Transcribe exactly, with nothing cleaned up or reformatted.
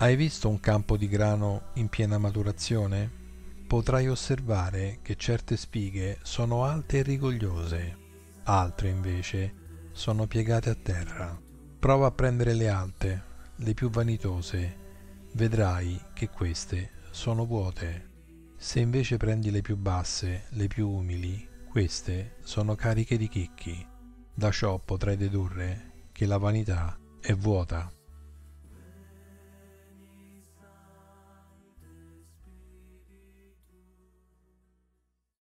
Hai visto un campo di grano in piena maturazione? Potrai osservare che certe spighe sono alte e rigogliose, altre invece sono piegate a terra. Prova a prendere le alte, le più vanitose, vedrai che queste sono vuote. Se invece prendi le più basse, le più umili, queste sono cariche di chicchi. Da ciò potrai dedurre che la vanità è vuota.